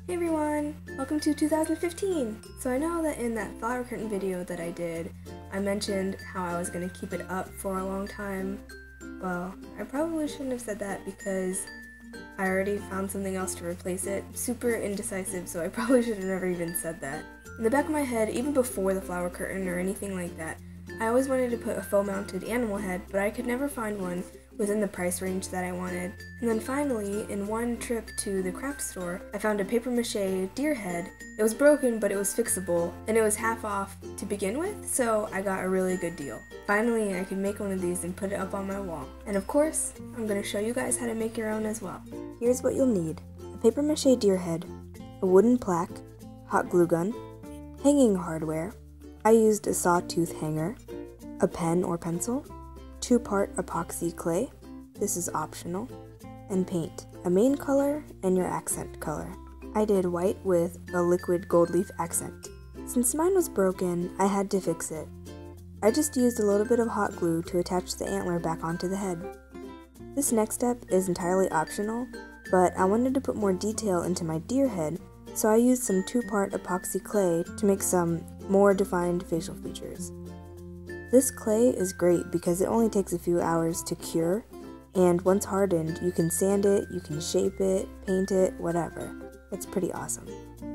Hey everyone! Welcome to 2015! So I know that in that flower curtain video that I did, I mentioned how I was going to keep it up for a long time. Well, I probably shouldn't have said that because I already found something else to replace it. Super indecisive, so I probably should have never even said that. In the back of my head, even before the flower curtain or anything like that, I always wanted to put a faux mounted animal head, but I could never find one within the price range that I wanted. And then finally, in one trip to the craft store, I found a paper mache deer head. It was broken, but it was fixable, and it was half off to begin with, so I got a really good deal. Finally, I could make one of these and put it up on my wall. And of course, I'm going to show you guys how to make your own as well. Here's what you'll need: a paper mache deer head, a wooden plaque, hot glue gun, hanging hardware. I used a sawtooth hanger, a pen or pencil, 2-part epoxy clay, this is optional, and paint, a main color and your accent color. I did white with a liquid gold leaf accent. Since mine was broken, I had to fix it. I just used a little bit of hot glue to attach the antler back onto the head. This next step is entirely optional, but I wanted to put more detail into my deer head, so I used some 2-part epoxy clay to make some more defined facial features. This clay is great because it only takes a few hours to cure, and once hardened, you can sand it, you can shape it, paint it, whatever. It's pretty awesome.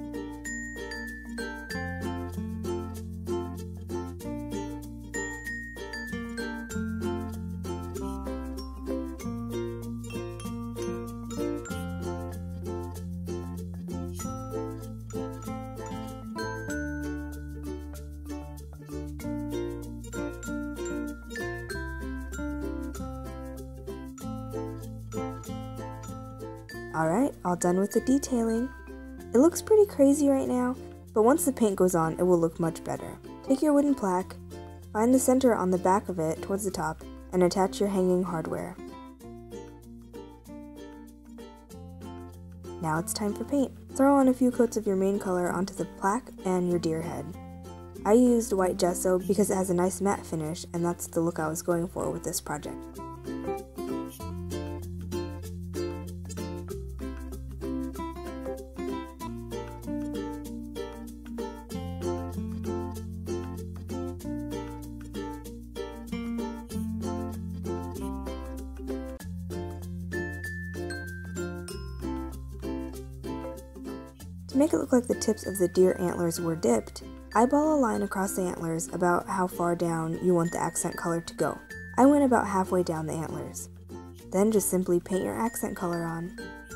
Alright, all done with the detailing. It looks pretty crazy right now, but once the paint goes on, it will look much better. Take your wooden plaque, find the center on the back of it towards the top, and attach your hanging hardware. Now it's time for paint. Throw on a few coats of your main color onto the plaque and your deer head. I used white gesso because it has a nice matte finish, and that's the look I was going for with this project. To make it look like the tips of the deer antlers were dipped, eyeball a line across the antlers about how far down you want the accent color to go. I went about halfway down the antlers. Then just simply paint your accent color on.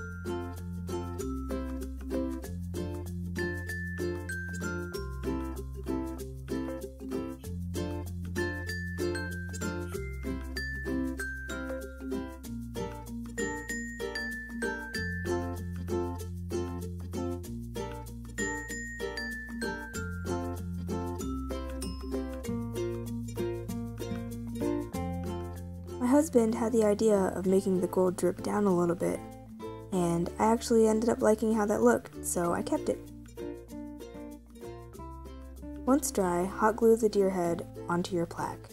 My husband had the idea of making the gold drip down a little bit, and I actually ended up liking how that looked, so I kept it. Once dry, hot glue the deer head onto your plaque.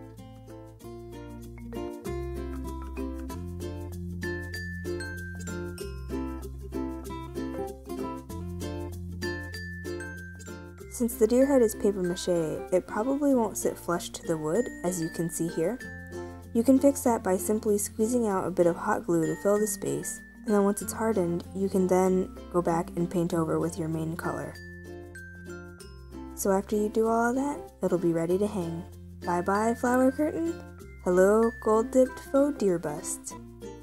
Since the deer head is paper mache, it probably won't sit flush to the wood, as you can see here. You can fix that by simply squeezing out a bit of hot glue to fill the space, and then once it's hardened, you can then go back and paint over with your main color. So after you do all of that, it'll be ready to hang. Bye bye flower curtain, hello gold dipped faux deer bust.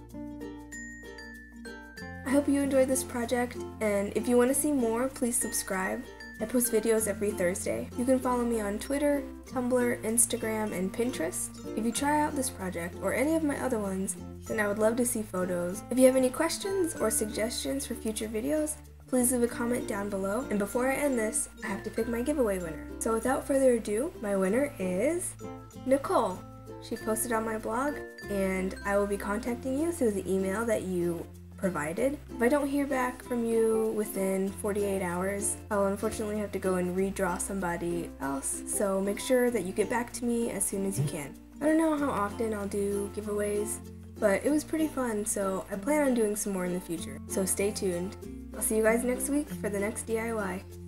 I hope you enjoyed this project, and if you want to see more, please subscribe. I post videos every Thursday. You can follow me on Twitter, Tumblr, Instagram, and Pinterest. If you try out this project or any of my other ones, then I would love to see photos. If you have any questions or suggestions for future videos, please leave a comment down below. And before I end this, I have to pick my giveaway winner. So without further ado, my winner is Nicole. She posted on my blog, and I will be contacting you through the email that you provided. If I don't hear back from you within 48 hours, I'll unfortunately have to go and redraw somebody else, so make sure that you get back to me as soon as you can. I don't know how often I'll do giveaways, but it was pretty fun, so I plan on doing some more in the future, so stay tuned. I'll see you guys next week for the next DIY.